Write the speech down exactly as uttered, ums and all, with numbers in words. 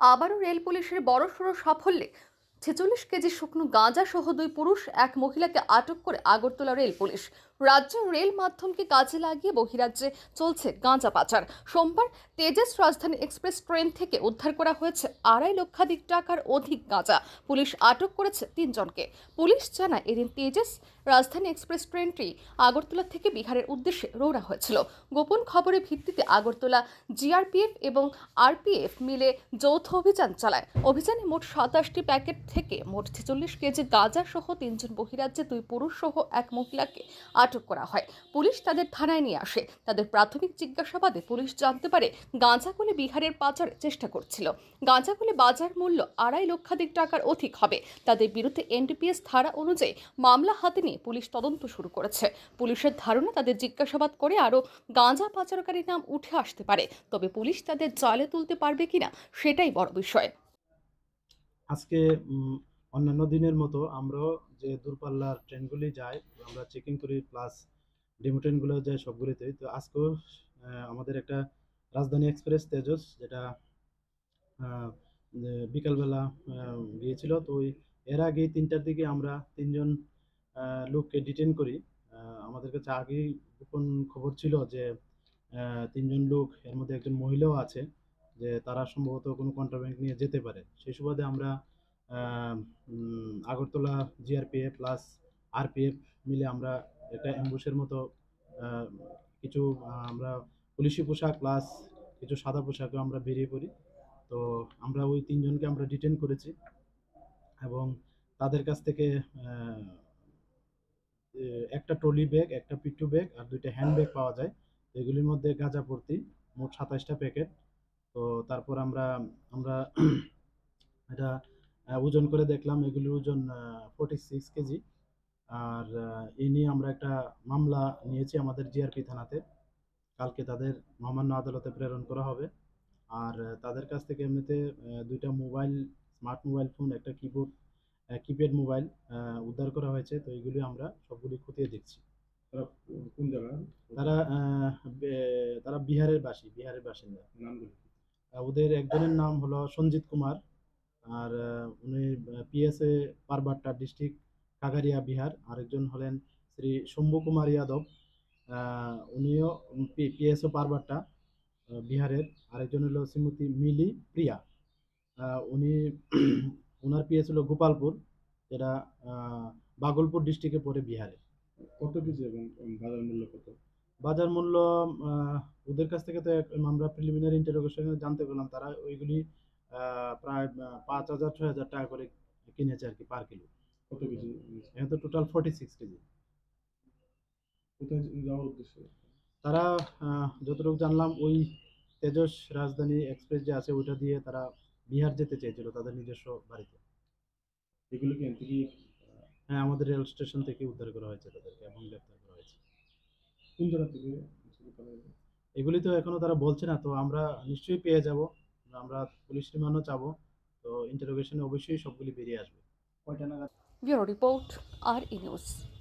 আবারও রেল পুলিশের বড়সড় সাফল্যে ছেচল্লিশ কেজি শুকনো গাঁজা সহ দুই পুরুষ এক মহিলাকে আটক করে আগরতলা রেল পুলিশ। রাজ্য রেল মাধ্যমকে কাজে লাগিয়ে বহিরাজ্যে চলছে গাঁজা পাচার। সোমবার তেজস রাজধানী এক্সপ্রেস ট্রেন থেকে উদ্ধার করা হয়েছে আড়াই লক্ষাধিক টাকার অধিক গাঁজা। পুলিশ আটক করেছে তিনজনকে। পুলিশ জানায়, এদিন তেজস রাজধানী এক্সপ্রেস ট্রেনটি আগরতলা থেকে বিহারের উদ্দেশ্যে রওনা হয়েছিল। গোপন খবরের ভিত্তিতে আগরতলা জিআরপিএফ এবং আরপিএফ মিলে যৌথ অভিযান চালায়। অভিযানে মোট সাতাশটি প্যাকেট থেকে মোট ছেচল্লিশ কেজি গাঁজা সহ তিনজন বহিরাজ্যে দুই পুরুষ সহ এক মহিলাকে আটক করা হয়। পুলিশ তাদের থানায় নিয়ে আসে। তাদের প্রাথমিক জিজ্ঞাসাবাদে পুলিশ জানতে পারে গাঁজাগুলি বিহারের পাচারের চেষ্টা করছিল। গাঁজাগুলি বাজার মূল্য আড়াই লক্ষাধিক টাকার অধিক হবে। তাদের বিরুদ্ধে এনডিপিএস ধারা অনুযায়ী মামলা হাতে নিয়ে পুলিশ তদন্ত শুরু করেছে। পুলিশের ধারণা, তাদের জিজ্ঞাসাবাদ করে আরও গাঁজা পাচারকারীর নাম উঠে আসতে পারে। তবে পুলিশ তাদের জালে তুলতে পারবে কিনা সেটাই বড় বিষয়। আজকে উম, অন্যান্য দিনের মতো আমরাও যে দূরপাল্লার ট্রেনগুলি যায় আমরা চেকিং করি, প্লাস ডেমো ট্রেনগুলো যায় সবগুলিতে। তো আজকেও আহ, আমাদের একটা রাজধানী এক্সপ্রেস তেজস, যেটা আহ, যে বিকালবেলা আহ, গিয়েছিল। তো ওই এর আগে তিনটার দিকে আমরা তিনজন আহ, লোককে ডিটেন করি। আহ, আমাদের কাছে আগেই গোপন খবর ছিল যে আহ, তিনজন লোক, এর মধ্যে একজন মহিলাও আছে, যে তারা সম্ভবত কোনো কন্ট্রাব্যান্ড নিয়ে যেতে পারে। সেই সুবাদে আমরা আহ, উম, আগরতলা জিআরপিএফ প্লাস আরপিএফ মিলে আমরা একটা অ্যাম্বুশের মতো আহ, কিছু আহ, আমরা পুলিশি পোশাক প্লাস কিছু সাদা পোশাকে আমরা বেরিয়ে পড়ি। তো আমরা ওই তিনজনকে আমরা ডিটেন করেছি এবং তাদের কাছ থেকে আহ, এ, একটা ট্রলি ব্যাগ, একটা পিট্টু ব্যাগ আর দুইটা হ্যান্ড ব্যাগ পাওয়া যায়। তো এগুলির মধ্যে গাঁজা ভর্তি, মোট সাতাশটা প্যাকেট। তো তারপর আমরা আমরা এটা আহ, ওজন করে দেখলাম, এগুলির ওজন ফোর্টি সিক্স কেজি। আর আহ, এই নিয়ে আমরা একটা মামলা নিয়েছি আমাদের জিআরপি থানাতে। কালকে তাদের মহামান্য আদালতে প্রেরণ করা হবে। আর আহ, তাদের কাছ থেকে এমনিতে আহ, দুইটা মোবাইল, স্মার্ট মোবাইল ফোন, একটা কিবোর্ড, কিপ্যাড মোবাইল উদ্ধার করা হয়েছে। তো এইগুলি আমরা সবগুলি খতিয়ে দেখছি। তারা কোন জায়গার? তারা আহ, বে- তারা বিহারের বাসী, বিহারের বাসিন্দা। নামগুলো কি? আহ, ওদের একজনের নাম হলো সঞ্জিত কুমার। আর আহ, উনি পিএসএ পারবাট্টা ডিস্ট্রিক্ট, কাগারিয়া, বিহার। আরেকজন হলেন শ্রী শম্ভু কুমার যাদব। আহ, উনিও পিএসও পারবাট্টা, আহ, বিহারের। আরেকজন হলো শ্রীমতী মিলি প্রিয়া। আহ, উনি ওনার পিএস হলো গোপালপুর, যেটা আহ, বাগলপুর ডিস্ট্রিক্টে পড়ে, বিহারে। কত কেজি এবং বাজার মূল্য কত? বাজার মূল্য আহ, ওদের কাছ থেকে তো এক- আমরা প্রিলিমিনারি ইন্টারোগেশনে জানতে পারলাম, তারা ওইগুলি আহ, প্রায় আহ, পাঁচ হাজার ছয় হাজার টাকা করে কিনেছে আর কি, পার কিলো। কত কেজি নিয়েছে? এখন তো টোটাল ফোর্টি সিক্স কেজি। কোথায় যাওয়ার উদ্দেশ্যে? তারা আহ, যতটুকু জানলাম, ওই তেজস রাজধানী এক্সপ্রেস যে আছে ওইটা দিয়ে তারা বিহার যেতে চেয়েছিল, তাদের নিজস্ব বাড়িতে। এগুলো কি এনতে কি হ্যাঁ, আমাদের রেল স্টেশন থেকে উদ্ধার করা হয়েছে তাদেরকে এবং গ্রেপ্তার করা হয়েছে। কোন জায়গা থেকে চুরি করা হয়েছে? এগুলি তো এখনো তারা বলছে না, তো আমরা নিশ্চয়ই পেয়ে যাব। আমরা পুলিশ রিমান্ডও চাবো। তো ইন্টারোগেশনে অবশ্যই সবগুলি বেরিয়ে আসবে। কয়টা নাগাদ? ব্যুরো রিপোর্ট, আর ই নিউজ।